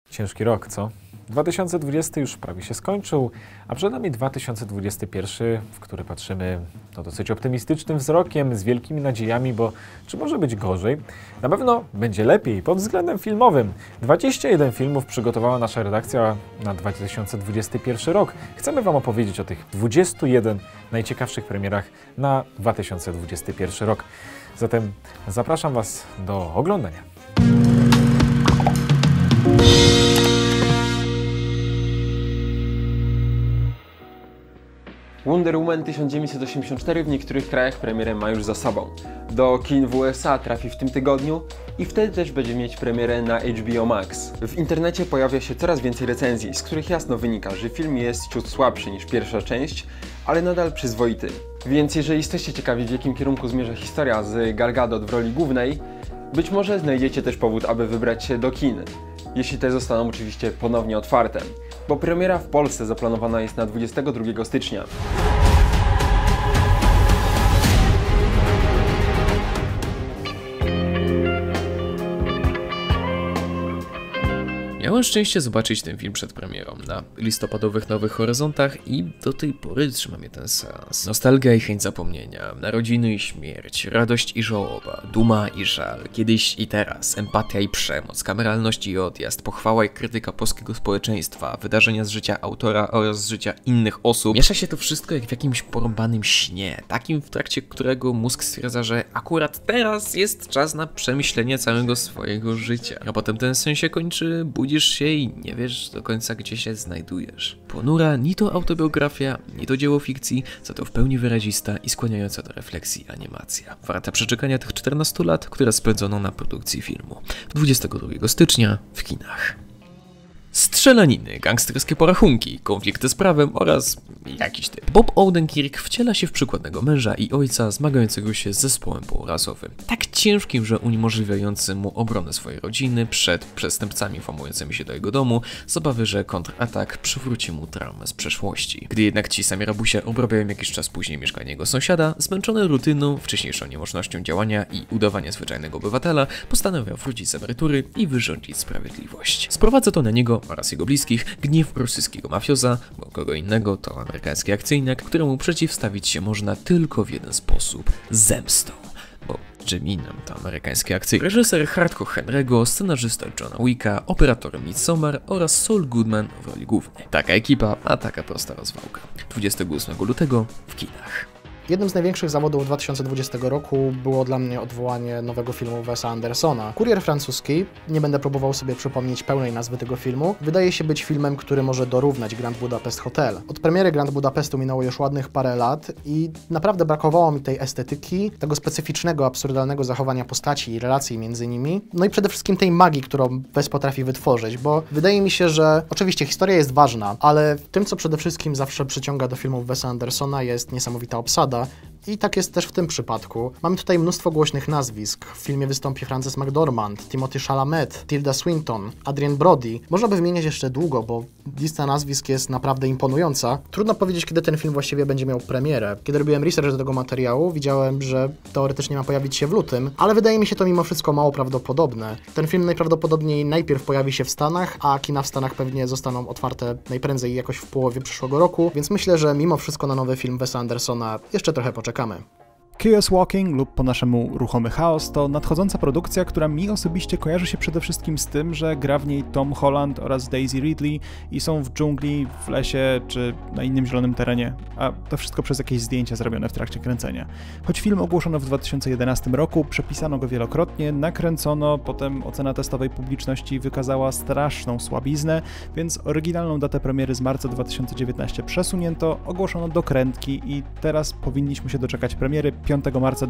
Ciężki rok, co? 2020 już prawie się skończył, a przed nami 2021, w który patrzymy dosyć optymistycznym wzrokiem, z wielkimi nadziejami, bo czy może być gorzej? Na pewno będzie lepiej pod względem filmowym. 21 filmów przygotowała nasza redakcja na 2021 rok. Chcemy Wam opowiedzieć o tych 21 najciekawszych premierach na 2021 rok. Zatem zapraszam Was do oglądania. Wonder Woman 1984 w niektórych krajach premierę ma już za sobą. Do kin w USA trafi w tym tygodniu i wtedy też będzie mieć premierę na HBO Max. W internecie pojawia się coraz więcej recenzji, z których jasno wynika, że film jest ciut słabszy niż pierwsza część, ale nadal przyzwoity. Więc jeżeli jesteście ciekawi, w jakim kierunku zmierza historia z Gal Gadot w roli głównej, być może znajdziecie też powód, aby wybrać się do kin. Jeśli te zostaną oczywiście ponownie otwarte, bo premiera w Polsce zaplanowana jest na 22 stycznia. Miałem szczęście zobaczyć ten film przed premierą na listopadowych Nowych Horyzontach i do tej pory trzyma mnie ten seans. Nostalgia i chęć zapomnienia, narodziny i śmierć, radość i żałoba, duma i żal, kiedyś i teraz, empatia i przemoc, kameralność i odjazd, pochwała i krytyka polskiego społeczeństwa, wydarzenia z życia autora oraz z życia innych osób. Miesza się to wszystko jak w jakimś porąbanym śnie, takim w trakcie którego mózg stwierdza, że akurat teraz jest czas na przemyślenie całego swojego życia. A potem ten sen się kończy, budzisz się i nie wiesz do końca, gdzie się znajdujesz. Ponura ni to autobiografia, ni to dzieło fikcji, za to w pełni wyrazista i skłaniająca do refleksji animacja. Warta przeczekania tych 14 lat, które spędzono na produkcji filmu. 22 stycznia w kinach. Strzelaniny, gangsterskie porachunki, konflikty z prawem oraz jakiś typ. Bob Odenkirk wciela się w przykładnego męża i ojca zmagającego się z zespołem półrasowym. Tak ciężkim, że uniemożliwiającym mu obronę swojej rodziny przed przestępcami włamującymi się do jego domu, z obawy, że kontratak przywróci mu traumę z przeszłości. Gdy jednak ci sami rabusie obrabiają jakiś czas później mieszkanie jego sąsiada, zmęczony rutyną, wcześniejszą niemożnością działania i udawania zwyczajnego obywatela, postanawia wrócić z emerytury i wyrządzić sprawiedliwość. Sprowadza to na niego oraz jego bliskich gniew rosyjskiego mafioza, bo kogo innego to amerykański akcyjniak, któremu przeciwstawić się można tylko w jeden sposób – zemstą. Bo czym innym to amerykański akcyjnik. Reżyser Hardcore Henry'ego, scenarzysta Johna Wicka, operator Midsommar oraz Saul Goodman w roli głównej. Taka ekipa, a taka prosta rozwałka. 28 lutego w kinach. Jednym z największych zawodów 2020 roku było dla mnie odwołanie nowego filmu Wesa Andersona. Kurier francuski, nie będę próbował sobie przypomnieć pełnej nazwy tego filmu, wydaje się być filmem, który może dorównać Grand Budapest Hotel. Od premiery Grand Budapestu minęło już ładnych parę lat i naprawdę brakowało mi tej estetyki, tego specyficznego, absurdalnego zachowania postaci i relacji między nimi, no i przede wszystkim tej magii, którą Wes potrafi wytworzyć, bo wydaje mi się, że oczywiście historia jest ważna, ale tym, co przede wszystkim zawsze przyciąga do filmów Wesa Andersona, jest niesamowita obsada. I tak jest też w tym przypadku. Mamy tutaj mnóstwo głośnych nazwisk. W filmie wystąpi Frances McDormand, Timothée Chalamet, Tilda Swinton, Adrien Brody. Można by wymieniać jeszcze długo, bo lista nazwisk jest naprawdę imponująca. Trudno powiedzieć, kiedy ten film właściwie będzie miał premierę. Kiedy robiłem research do tego materiału, widziałem, że teoretycznie ma pojawić się w lutym, ale wydaje mi się to mimo wszystko mało prawdopodobne. Ten film najprawdopodobniej najpierw pojawi się w Stanach, a kina w Stanach pewnie zostaną otwarte najprędzej jakoś w połowie przyszłego roku, więc myślę, że mimo wszystko na nowy film Wesa Andersona jeszcze trochę poczekamy. Chaos Walking lub po naszemu Ruchomy Chaos to nadchodząca produkcja, która mi osobiście kojarzy się przede wszystkim z tym, że gra w niej Tom Holland oraz Daisy Ridley i są w dżungli, w lesie czy na innym zielonym terenie, a to wszystko przez jakieś zdjęcia zrobione w trakcie kręcenia. Choć film ogłoszono w 2011 roku, przepisano go wielokrotnie, nakręcono, potem ocena testowej publiczności wykazała straszną słabiznę, więc oryginalną datę premiery z marca 2019 przesunięto, ogłoszono dokrętki i teraz powinniśmy się doczekać premiery 5 marca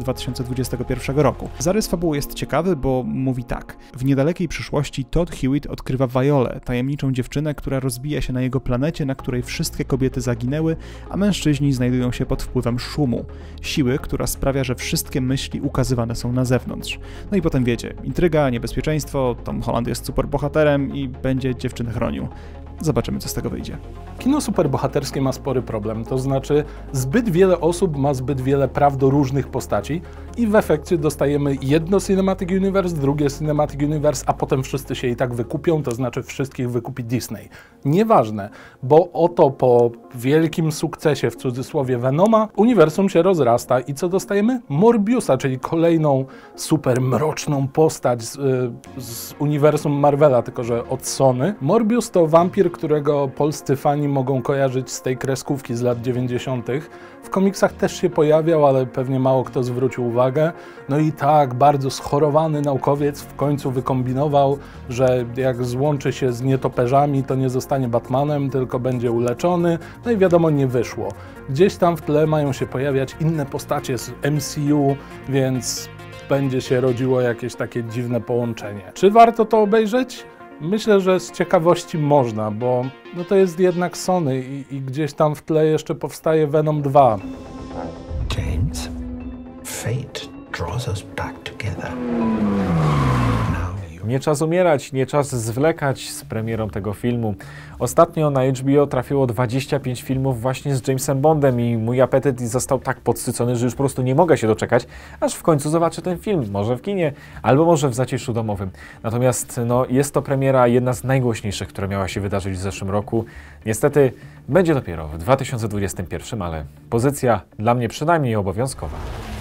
2021 roku. Zarys fabuły jest ciekawy, bo mówi tak. W niedalekiej przyszłości Todd Hewitt odkrywa Violę, tajemniczą dziewczynę, która rozbija się na jego planecie, na której wszystkie kobiety zaginęły, a mężczyźni znajdują się pod wpływem szumu. Siły, która sprawia, że wszystkie myśli ukazywane są na zewnątrz. No i potem wiecie, intryga, niebezpieczeństwo, Tom Holland jest superbohaterem i będzie dziewczynę chronił. Zobaczymy, co z tego wyjdzie. Kino superbohaterskie ma spory problem, to znaczy zbyt wiele osób ma zbyt wiele praw do różnych postaci i w efekcie dostajemy jedno Cinematic Universe, drugie Cinematic Universe, a potem wszyscy się i tak wykupią, to znaczy wszystkich wykupi Disney. Nieważne, bo oto po wielkim sukcesie, w cudzysłowie, Venoma, uniwersum się rozrasta i co dostajemy? Morbiusa, czyli kolejną super mroczną postać z uniwersum Marvela, tylko że od Sony. Morbius to wampir, którego polscy fani mogą kojarzyć z tej kreskówki z lat 90. W komiksach też się pojawiał, ale pewnie mało kto zwrócił uwagę. No i tak, bardzo schorowany naukowiec w końcu wykombinował, że jak złączy się z nietoperzami, to nie zostanie Batmanem, tylko będzie uleczony. No i wiadomo, nie wyszło. Gdzieś tam w tle mają się pojawiać inne postacie z MCU, więc będzie się rodziło jakieś takie dziwne połączenie. Czy warto to obejrzeć? Myślę, że z ciekawości można, bo no to jest jednak Sony i gdzieś tam w tle jeszcze powstaje Venom 2. James, fate draws us back together. Nie czas umierać, nie czas zwlekać z premierą tego filmu. Ostatnio na HBO trafiło 25 filmów właśnie z Jamesem Bondem i mój apetyt został tak podsycony, że już po prostu nie mogę się doczekać, aż w końcu zobaczę ten film, może w kinie, albo może w zaciszu domowym. Natomiast no, jest to premiera jedna z najgłośniejszych, która miała się wydarzyć w zeszłym roku. Niestety będzie dopiero w 2021, ale pozycja dla mnie przynajmniej obowiązkowa.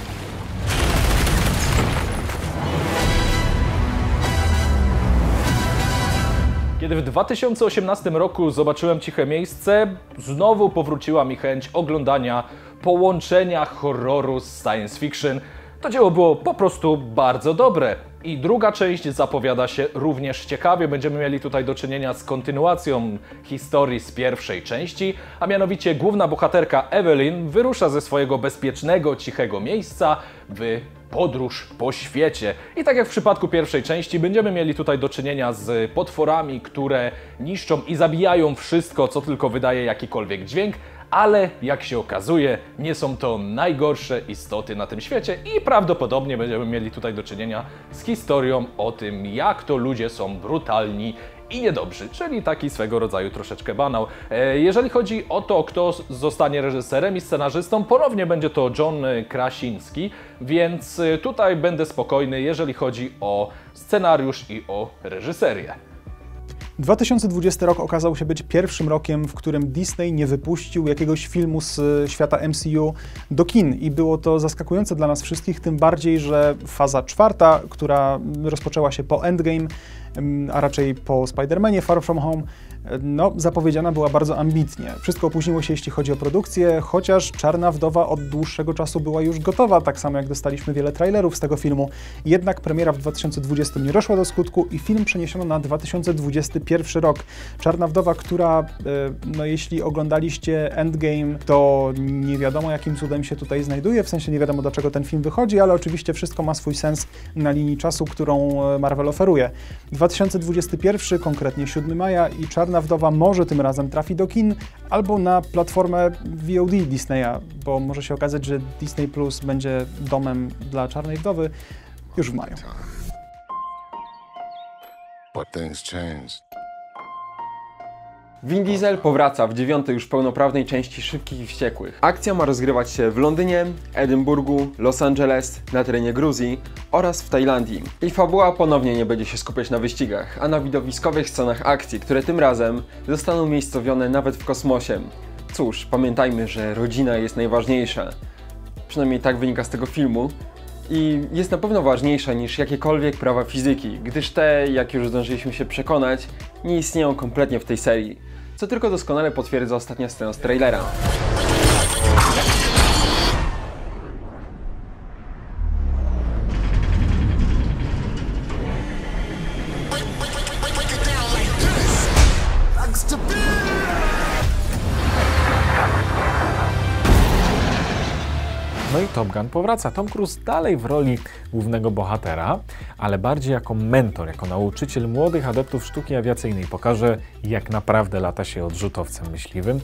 Kiedy w 2018 roku zobaczyłem Ciche Miejsce, znowu powróciła mi chęć oglądania połączenia horroru z science fiction. To dzieło było po prostu bardzo dobre. I druga część zapowiada się również ciekawie. Będziemy mieli tutaj do czynienia z kontynuacją historii z pierwszej części, a mianowicie główna bohaterka Evelyn wyrusza ze swojego bezpiecznego, cichego miejsca w podróż po świecie. I tak jak w przypadku pierwszej części, będziemy mieli tutaj do czynienia z potworami, które niszczą i zabijają wszystko, co tylko wydaje jakikolwiek dźwięk, ale jak się okazuje, nie są to najgorsze istoty na tym świecie i prawdopodobnie będziemy mieli tutaj do czynienia z historią o tym, jak to ludzie są brutalni i niedobrzy, czyli taki swego rodzaju troszeczkę banał. Jeżeli chodzi o to, kto zostanie reżyserem i scenarzystą, ponownie będzie to John Krasiński, więc tutaj będę spokojny, jeżeli chodzi o scenariusz i o reżyserię. 2020 rok okazał się być pierwszym rokiem, w którym Disney nie wypuścił jakiegoś filmu z świata MCU do kin i było to zaskakujące dla nas wszystkich, tym bardziej, że faza czwarta, która rozpoczęła się po Endgame, a raczej po Spider-Manie Far From Home, no, zapowiedziana była bardzo ambitnie. Wszystko opóźniło się, jeśli chodzi o produkcję, chociaż Czarna Wdowa od dłuższego czasu była już gotowa, tak samo jak dostaliśmy wiele trailerów z tego filmu. Jednak premiera w 2020 nie doszła do skutku i film przeniesiono na 2021 rok. Czarna Wdowa, która, no jeśli oglądaliście Endgame, to nie wiadomo jakim cudem się tutaj znajduje, w sensie nie wiadomo do czego ten film wychodzi, ale oczywiście wszystko ma swój sens na linii czasu, którą Marvel oferuje. 2021, konkretnie 7 maja i Czarna Wdowa może tym razem trafi do kin albo na platformę VOD Disneya, bo może się okazać, że Disney Plus będzie domem dla Czarnej Wdowy już w maju. But things changed. Vin Diesel powraca w 9. już pełnoprawnej części Szybkich i Wściekłych. Akcja ma rozgrywać się w Londynie, Edynburgu, Los Angeles, na terenie Gruzji oraz w Tajlandii. I fabuła ponownie nie będzie się skupiać na wyścigach, a na widowiskowych scenach akcji, które tym razem zostaną umiejscowione nawet w kosmosie. Cóż, pamiętajmy, że rodzina jest najważniejsza. Przynajmniej tak wynika z tego filmu. I jest na pewno ważniejsza niż jakiekolwiek prawa fizyki, gdyż te, jak już zdążyliśmy się przekonać, nie istnieją kompletnie w tej serii. Co tylko doskonale potwierdza ostatnia scena z trailera. No i Top Gun powraca. Tom Cruise dalej w roli głównego bohatera, ale bardziej jako mentor, jako nauczyciel młodych adeptów sztuki awiacyjnej. Pokaże, jak naprawdę lata się odrzutowcem myśliwym.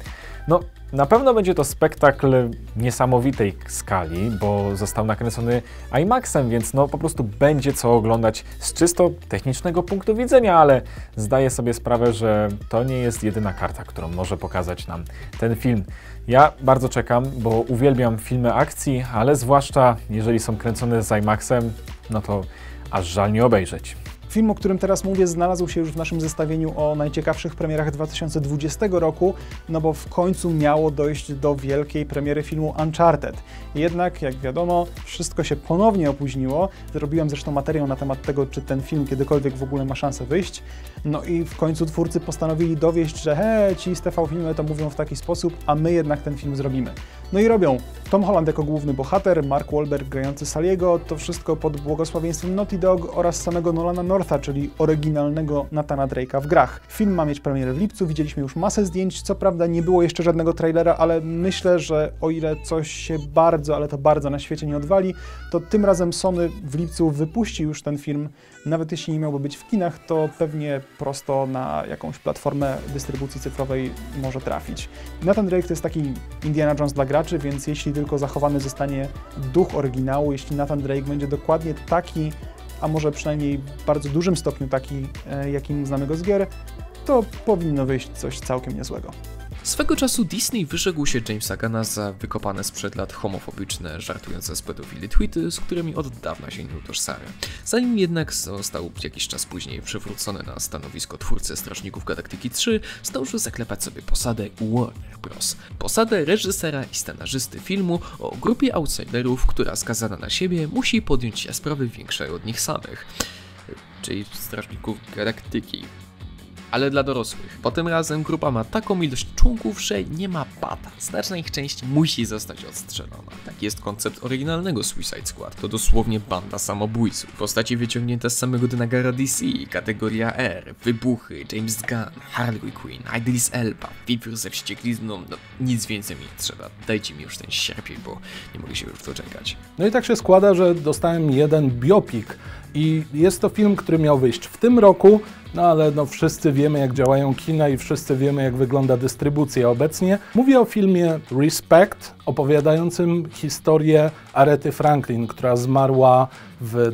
No, na pewno będzie to spektakl niesamowitej skali, bo został nakręcony IMAX-em, więc no po prostu będzie co oglądać z czysto technicznego punktu widzenia, ale zdaję sobie sprawę, że to nie jest jedyna karta, którą może pokazać nam ten film. Ja bardzo czekam, bo uwielbiam filmy akcji, ale zwłaszcza jeżeli są kręcone z IMAX-em, no to aż żal nie obejrzeć. Film, o którym teraz mówię, znalazł się już w naszym zestawieniu o najciekawszych premierach 2020 roku, no bo w końcu miało dojść do wielkiej premiery filmu Uncharted. Jednak, jak wiadomo, wszystko się ponownie opóźniło. Zrobiłem zresztą materiał na temat tego, czy ten film kiedykolwiek w ogóle ma szansę wyjść. No i w końcu twórcy postanowili dowieść, że ci z TV Filmy to mówią w taki sposób, a my jednak ten film zrobimy. No i robią. Tom Holland jako główny bohater, Mark Wahlberg grający Sully'ego, to wszystko pod błogosławieństwem Naughty Dog oraz samego Nolana Northa, czyli oryginalnego Nathana Drake'a w grach. Film ma mieć premierę w lipcu, widzieliśmy już masę zdjęć, co prawda nie było jeszcze żadnego trailera, ale myślę, że o ile coś się bardzo, ale to bardzo na świecie nie odwali, to tym razem Sony w lipcu wypuści już ten film, nawet jeśli nie miałby być w kinach, to pewnie prosto na jakąś platformę dystrybucji cyfrowej może trafić. Nathan Drake to jest taki Indiana Jones dla graczy, więc jeśli tylko zachowany zostanie duch oryginału, jeśli Nathan Drake będzie dokładnie taki, a może przynajmniej w bardzo dużym stopniu taki, jakim znamy go z gier, to powinno wyjść coś całkiem niezłego. Swego czasu Disney wyrzekł się Jamesa Gunna za wykopane sprzed lat homofobiczne, żartujące z pedofilii tweety, z którymi od dawna się nie utożsamia. Zanim jednak został jakiś czas później przywrócony na stanowisko twórcy Strażników Galaktyki 3, zdążył zaklepać sobie posadę Warner Bros. Posadę reżysera i scenarzysty filmu o grupie outsiderów, która skazana na siebie musi podjąć się sprawy większej od nich samych, czyli Strażników Galaktyki. Ale dla dorosłych. Po tym razem grupa ma taką ilość członków, że nie ma bata. Znaczna ich część musi zostać odstrzelona. Taki jest koncept oryginalnego Suicide Squad. To dosłownie banda samobójców. Postaci wyciągnięte z samego dynagara DC, kategoria R, wybuchy, James Gunn, Harley Quinn, Idris Elba, Wiewiór ze wścieklizną, no nic więcej mi nie trzeba. Dajcie mi już ten sierpień, bo nie mogę się już doczekać. No i tak się składa, że dostałem jeden biopic i jest to film, który miał wyjść w tym roku, no ale no wszyscy wiemy, jak działają kina i wszyscy wiemy, jak wygląda dystrybucja obecnie. Mówię o filmie Respect, opowiadającym historię Arethy Franklin, która zmarła w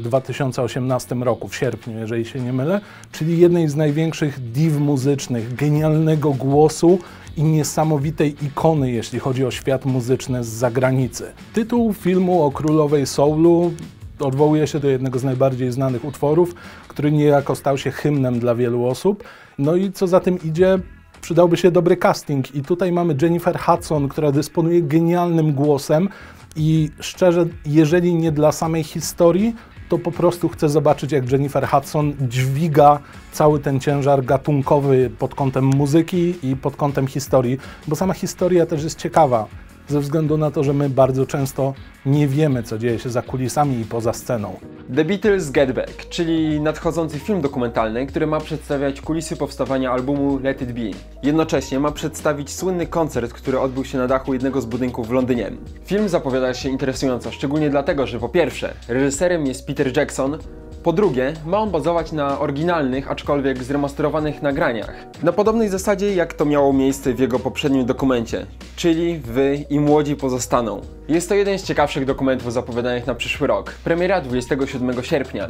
2018 roku, w sierpniu, jeżeli się nie mylę, czyli jednej z największych div muzycznych, genialnego głosu i niesamowitej ikony, jeśli chodzi o świat muzyczny z zagranicy. Tytuł filmu o królowej soulu odwołuje się do jednego z najbardziej znanych utworów, który niejako stał się hymnem dla wielu osób. No i co za tym idzie, przydałby się dobry casting. I tutaj mamy Jennifer Hudson, która dysponuje genialnym głosem i szczerze, jeżeli nie dla samej historii, to po prostu chcę zobaczyć, jak Jennifer Hudson dźwiga cały ten ciężar gatunkowy pod kątem muzyki i pod kątem historii, bo sama historia też jest ciekawa. Ze względu na to, że my bardzo często nie wiemy, co dzieje się za kulisami i poza sceną. The Beatles Get Back, czyli nadchodzący film dokumentalny, który ma przedstawiać kulisy powstawania albumu Let It Be. Jednocześnie ma przedstawić słynny koncert, który odbył się na dachu jednego z budynków w Londynie. Film zapowiada się interesująco, szczególnie dlatego, że po pierwsze, reżyserem jest Peter Jackson, po drugie, ma on bazować na oryginalnych, aczkolwiek zremasterowanych nagraniach. Na podobnej zasadzie, jak to miało miejsce w jego poprzednim dokumencie, czyli Wy i młodzi pozostaną. Jest to jeden z ciekawszych dokumentów zapowiadanych na przyszły rok. Premiera 27 sierpnia.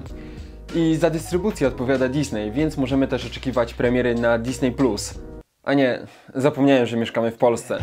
I za dystrybucję odpowiada Disney, więc możemy też oczekiwać premiery na Disney+. A nie, zapomniałem, że mieszkamy w Polsce.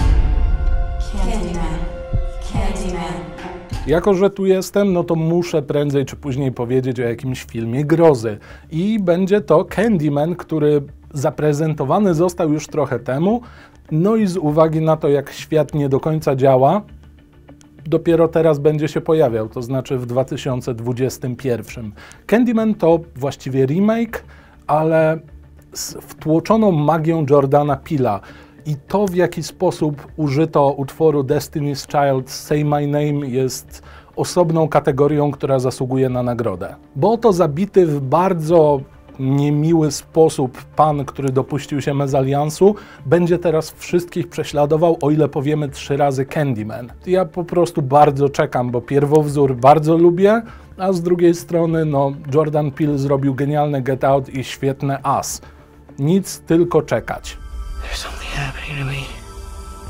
Jako że tu jestem, no to muszę prędzej czy później powiedzieć o jakimś filmie grozy. I będzie to Candyman, który zaprezentowany został już trochę temu, no i z uwagi na to, jak świat nie do końca działa, dopiero teraz będzie się pojawiał, to znaczy w 2021. Candyman to właściwie remake, ale z wtłoczoną magią Jordana Peele'a. I to, w jaki sposób użyto utworu Destiny's Child Say My Name, jest osobną kategorią, która zasługuje na nagrodę. Bo oto zabity w bardzo niemiły sposób pan, który dopuścił się mezaliansu, będzie teraz wszystkich prześladował, o ile powiemy 3 razy Candyman. Ja po prostu bardzo czekam, bo pierwowzór bardzo lubię, a z drugiej strony no, Jordan Peele zrobił genialne Get Out i świetne Us. Nic, tylko czekać. There's something happening to me.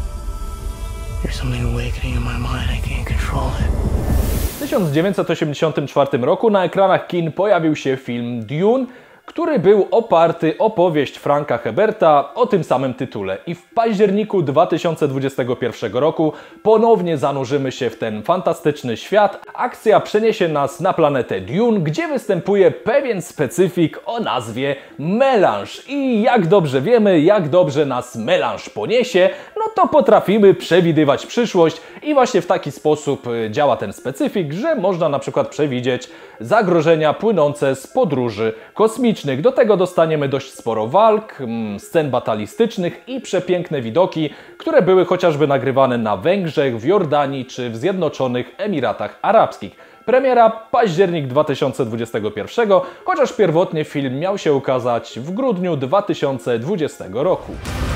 There's something awakening in my mind. I can't control it. W 1984 roku na ekranach kin pojawił się film Dune, który był oparty o powieść Franka Herberta o tym samym tytule. I w październiku 2021 roku ponownie zanurzymy się w ten fantastyczny świat. Akcja przeniesie nas na planetę Dune, gdzie występuje pewien specyfik o nazwie melanż. I jak dobrze wiemy, jak dobrze nas melanż poniesie, no to potrafimy przewidywać przyszłość i właśnie w taki sposób działa ten specyfik, że można na przykład przewidzieć zagrożenia płynące z podróży kosmicznych. Do tego dostaniemy dość sporo walk, scen batalistycznych i przepiękne widoki, które były chociażby nagrywane na Węgrzech, w Jordanii czy w Zjednoczonych Emiratach Arabskich. Premiera październik 2021, chociaż pierwotnie film miał się ukazać w grudniu 2020 roku.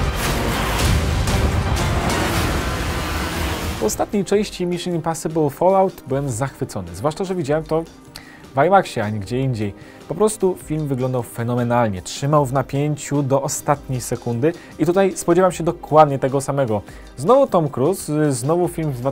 Po ostatniej części Mission Impossible Fallout byłem zachwycony, zwłaszcza, że widziałem to w IMAXie, a nie gdzie indziej. Po prostu film wyglądał fenomenalnie, trzymał w napięciu do ostatniej sekundy i tutaj spodziewam się dokładnie tego samego. Znowu Tom Cruise, znowu film w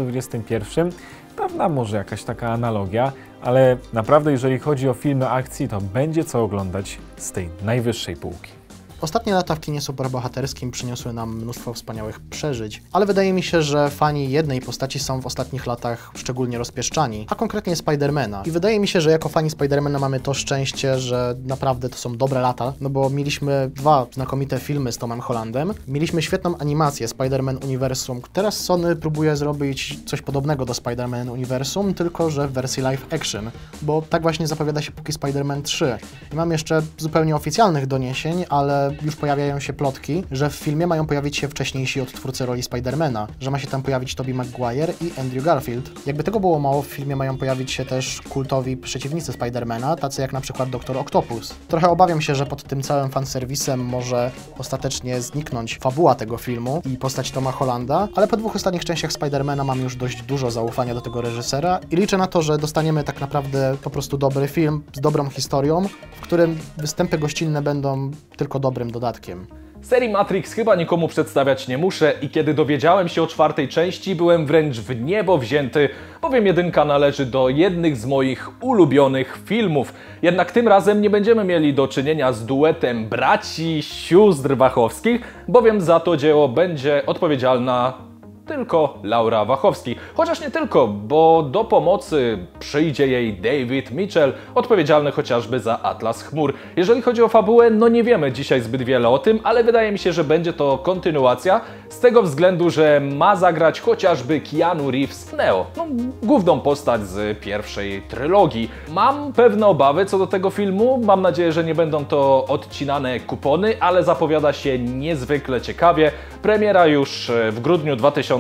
2021, pewna może jakaś taka analogia, ale naprawdę jeżeli chodzi o filmy akcji, to będzie co oglądać z tej najwyższej półki. Ostatnie lata w kinie superbohaterskim przyniosły nam mnóstwo wspaniałych przeżyć, ale wydaje mi się, że fani jednej postaci są w ostatnich latach szczególnie rozpieszczani, a konkretnie Spidermana. I wydaje mi się, że jako fani Spidermana mamy to szczęście, że naprawdę to są dobre lata, no bo mieliśmy dwa znakomite filmy z Tomem Hollandem, mieliśmy świetną animację Spider-Man Uniwersum. Teraz Sony próbuje zrobić coś podobnego do Spider-Man Uniwersum, tylko że w wersji live action, bo tak właśnie zapowiada się póki Spider-Man 3. I mam jeszcze zupełnie oficjalnych doniesień, ale już pojawiają się plotki, że w filmie mają pojawić się wcześniejsi odtwórcy roli Spidermana, że ma się tam pojawić Tobey Maguire i Andrew Garfield. Jakby tego było mało, w filmie mają pojawić się też kultowi przeciwnicy Spidermana, tacy jak na przykład Dr. Octopus. Trochę obawiam się, że pod tym całym fanserwisem może ostatecznie zniknąć fabuła tego filmu i postać Toma Hollanda, ale po dwóch ostatnich częściach Spidermana mam już dość dużo zaufania do tego reżysera i liczę na to, że dostaniemy tak naprawdę po prostu dobry film z dobrą historią, w którym występy gościnne będą tylko dobrym dodatkiem. Serii Matrix chyba nikomu przedstawiać nie muszę i kiedy dowiedziałem się o czwartej części, byłem wręcz w niebo wzięty, bowiem jedynka należy do jednych z moich ulubionych filmów. Jednak tym razem nie będziemy mieli do czynienia z duetem braci, sióstr Wachowskich, bowiem za to dzieło będzie odpowiedzialna tylko Laura Wachowski. Chociaż nie tylko, bo do pomocy przyjdzie jej David Mitchell, odpowiedzialny chociażby za Atlas Chmur. Jeżeli chodzi o fabułę, no nie wiemy dzisiaj zbyt wiele o tym, ale wydaje mi się, że będzie to kontynuacja z tego względu, że ma zagrać chociażby Keanu Reeves Neo, główną postać z pierwszej trylogii. Mam pewne obawy co do tego filmu, mam nadzieję, że nie będą to odcinane kupony, ale zapowiada się niezwykle ciekawie. Premiera już w grudniu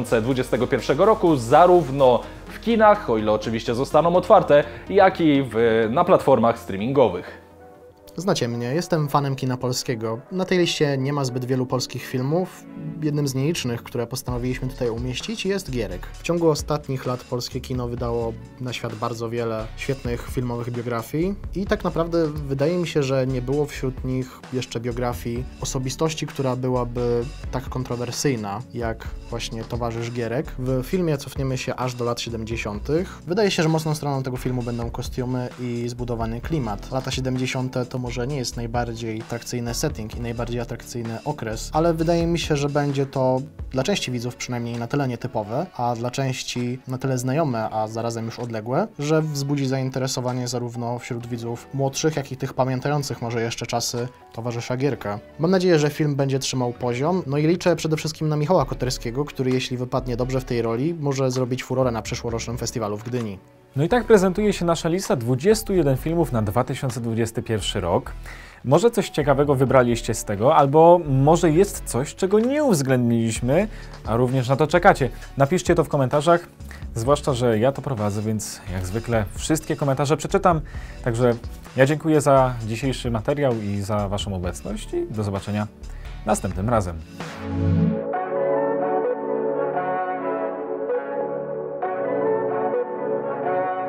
2021 roku, zarówno w kinach, o ile oczywiście zostaną otwarte, jak i na platformach streamingowych. Znacie mnie, jestem fanem kina polskiego. Na tej liście nie ma zbyt wielu polskich filmów. Jednym z nielicznych, które postanowiliśmy tutaj umieścić, jest Gierek. W ciągu ostatnich lat polskie kino wydało na świat bardzo wiele świetnych filmowych biografii i tak naprawdę wydaje mi się, że nie było wśród nich jeszcze biografii osobistości, która byłaby tak kontrowersyjna jak właśnie towarzysz Gierek. W filmie cofniemy się aż do lat 70. Wydaje się, że mocną stroną tego filmu będą kostiumy i zbudowany klimat. Lata 70. to może nie jest najbardziej atrakcyjny setting i najbardziej atrakcyjny okres, ale wydaje mi się, że będzie to dla części widzów przynajmniej na tyle nietypowe, a dla części na tyle znajome, a zarazem już odległe, że wzbudzi zainteresowanie zarówno wśród widzów młodszych, jak i tych pamiętających może jeszcze czasy towarzysza Gierka. Mam nadzieję, że film będzie trzymał poziom, no i liczę przede wszystkim na Michała Koterskiego, który jeśli wypadnie dobrze w tej roli, może zrobić furorę na przyszłorocznym festiwalu w Gdyni. No i tak prezentuje się nasza lista 21 filmów na 2021 rok. Może coś ciekawego wybraliście z tego, albo może jest coś, czego nie uwzględniliśmy, a również na to czekacie. Napiszcie to w komentarzach, zwłaszcza, że ja to prowadzę, więc jak zwykle wszystkie komentarze przeczytam. Także ja dziękuję za dzisiejszy materiał i za Waszą obecność i do zobaczenia następnym razem.